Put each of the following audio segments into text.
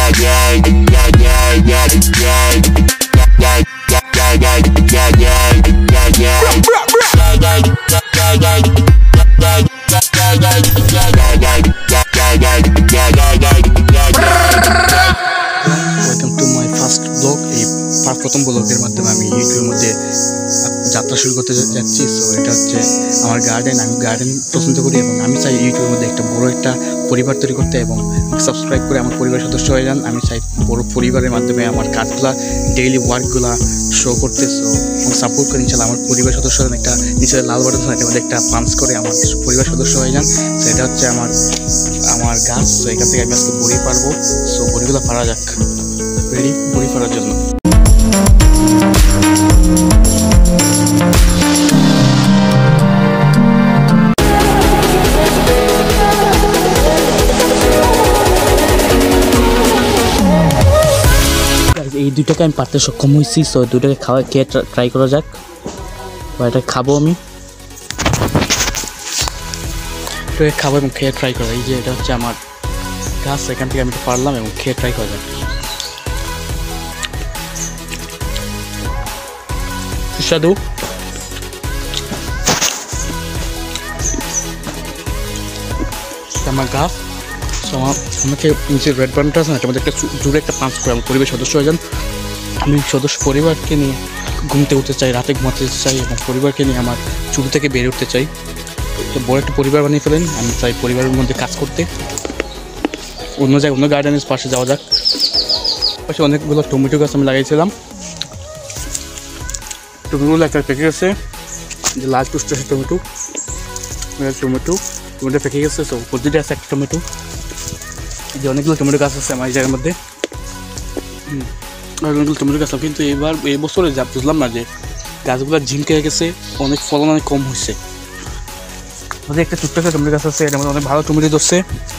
প্রথম ব্লগের মাধ্যমে আমি ইউটিউবের মধ্যে যাত্রা শুরু করতে যাচ্ছি। সো এটা হচ্ছে আমার গার্ডেন। আমি গার্ডেন পছন্দ করি এবং আমি চাই ইউটিউবের মধ্যে একটা বড় একটা পরিবার তৈরি করতে এবং সাবস্ক্রাইব করে আমার পরিবারের সদস্য হয়ে যান। আমি চাই বড় পরিবারের মাধ্যমে আমার কাজগুলো, ডেইলি ওয়ার্কগুলো শো করতে। সো সাপোর্ট করে ইনশাল্লাহ আমার পরিবারের সদস্য হন। একটা নিচে লাল বাটন থাকে, এটার মধ্যে একটা পাঞ্চ করে আমার পরিবার সদস্য হয়ে যান। সো এটা হচ্ছে আমার গাছ। সো এখান থেকে আমি আজকে বড়ি পারবো। সো বড়িগুলো পারা যাক, রেডি বড়ি পারার জন্য। এই দুইটাকে আমি পারতে সক্ষম হয়েছি। সো দুইটাকে খেয়ে ট্রাই করা যাক, বা এটা খাবো আমি, এটাকে খাবো এবং খেয়ে ট্রাই করা। এই যে এটা হচ্ছে আমার গাছ, এখান থেকে আমি এটা পারলাম এবং খেয়ে ট্রাই করা যাক। সুস্বাদু। আমার গাছ আমাকে যে রেড বাটনটা আছে না, এটার মধ্যে একটা জোরে একটা পাঞ্চ করে আমার পরিবারের সদস্য হয়ে যান। আমি পরিবারকে নিয়ে ঘুমতে উঠতে চাই, রাতে ঘুমাতে চাই এবং পরিবারকে নিয়ে আমার চুল থেকে বেড়ে উঠতে চাই। বড় একটা পরিবার বানিয়ে ফেলেন। আমি চাই পরিবারের মধ্যে কাজ করতে। অন্য জায়গায় অন্য গার্ডেনের পাশে যাওয়া যাক। পাশে অনেকগুলো টমেটো গাছ আমি লাগাইছিলাম। টমেটোগুলো একটা পেকে গেছে, যে লাল টুসটা আছে টমেটো পেকে গেছে। তো প্রতিটা আছে একটা টমেটো। যে অনেকগুলো টমেটো গাছ আছে আমার এই জায়গার মধ্যে, অনেকগুলো টমেটো গাছ। কিন্তু এই বছরে যা বুঝলাম না যে গাছগুলো ঝিমকে গেছে, অনেক ফলন অনেক কম হয়েছে। আমাদের একটা ছোট্ট একটা টমেটো গাছ আছে, এটার মধ্যে অনেক ভালো টমেটো ধরছে।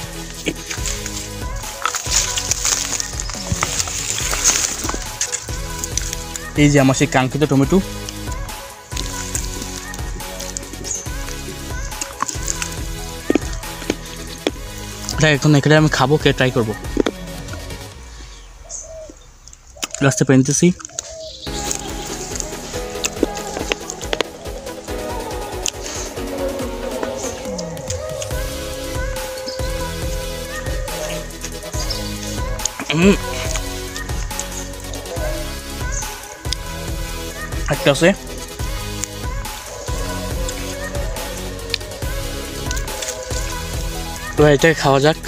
এই যে আমার সেই কাঙ্ক্ষিত টমেটো। এখন এখানে আমি খাবো, খেয়ে ট্রাই করবো। গাছটা পেনতেছি। একটা আছে, তো এটাকে খাওয়া যাক।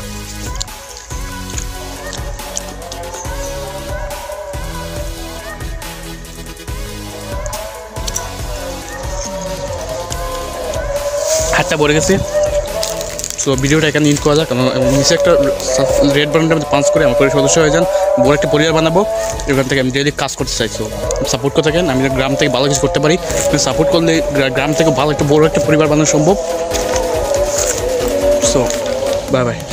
হাতটা ভরে গেছে। সো ভিডিওটা এখানে ইন করা যাক। নিচে একটা রেড বাটনটার মধ্যে পাঞ্চ করে আমার পরিবার সদস্য হয়ে যান। বড় একটা পরিবার বানাবো। এখান থেকে আমি ডেইলি কাজ করতে চাই। সো সাপোর্ট করে থাকেন। আমি গ্রাম থেকে ভালো কিছু করতে পারি। সাপোর্ট করলে গ্রাম থেকে ভালো একটা বড় একটা পরিবার বানানো সম্ভব। So bye by.